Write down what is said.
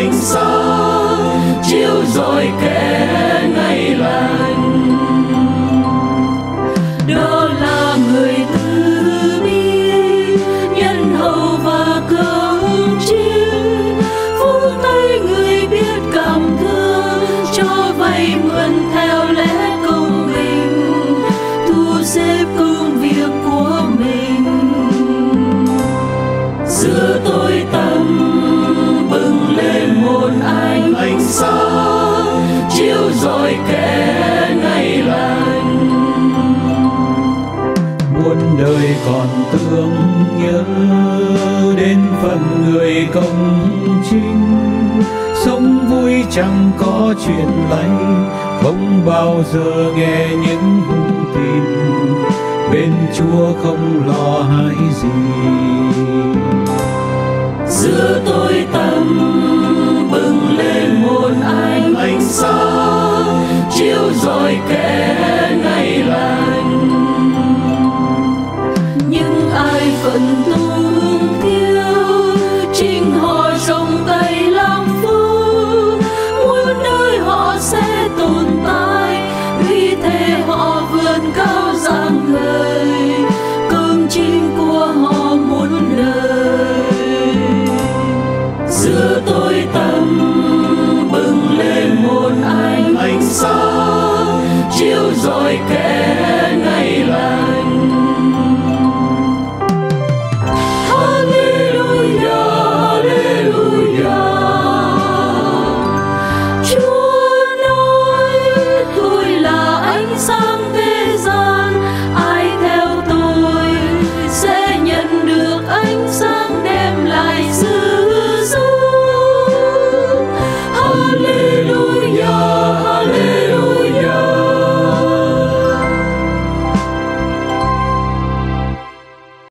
ánh sáng chiếu rọi kẻ ngày lành. Đó là người từ bi, nhân hậu và công chính, vung tay người biết cảm thương, cho vay mượn theo lẽ công bình, thu xếp công việc của mình. Giữa tối tăm bừng lên một ánh sáng chiếu rọi kẻ ngày lành. Muôn đời còn thương nhớ đến phần người công chính, sống vui chẳng có chuyện lay, không bao giờ nghe những hung tin, bên Chúa không lo hại gì. Giữa tối tăm bừng lên một ánh sáng chiếu rọi kẻ ngày lành. Những ai vẫn tung thiếu, chính họ rộng tay làm phước, muôn nơi họ sẽ tồn tại, vì thế họ vươn cao dạng người, công chính của họ muôn đời. Giữa tối tăm bừng lên một ánh sáng chiếu rọi kẻ